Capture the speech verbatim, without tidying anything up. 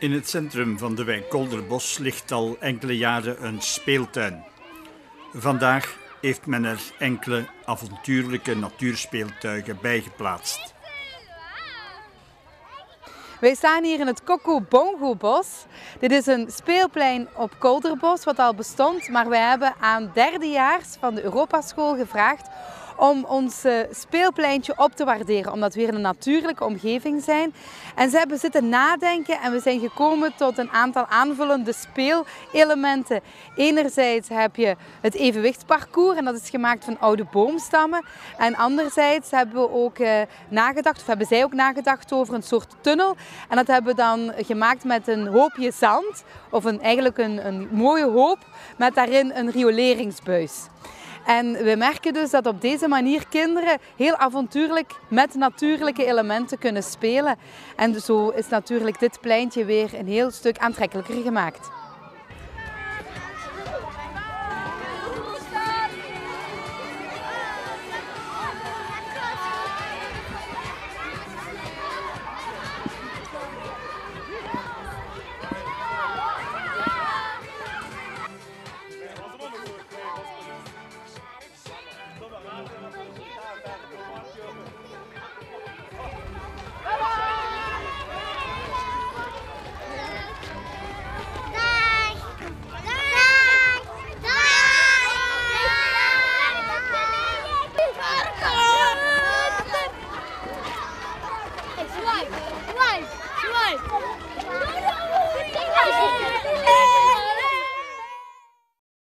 In het centrum van de wijk Kolderbos ligt al enkele jaren een speeltuin. Vandaag heeft men er enkele avontuurlijke natuurspeeltuigen bij geplaatst. Wij staan hier in het Koko Bongo Bos. Dit is een speelplein op Kolderbos wat al bestond, maar wij hebben aan derdejaars van de Europaschool gevraagd om ons speelpleintje op te waarderen, omdat we weer in een natuurlijke omgeving zijn. En ze hebben zitten nadenken en we zijn gekomen tot een aantal aanvullende speelelementen. Enerzijds heb je het evenwichtsparcours en dat is gemaakt van oude boomstammen. En anderzijds hebben we ook eh, nagedacht, of hebben zij ook nagedacht over een soort tunnel. En dat hebben we dan gemaakt met een hoopje zand, of een, eigenlijk een, een mooie hoop, met daarin een rioleringsbuis. En we merken dus dat op deze manier kinderen heel avontuurlijk met natuurlijke elementen kunnen spelen. En zo is natuurlijk dit pleintje weer een heel stuk aantrekkelijker gemaakt.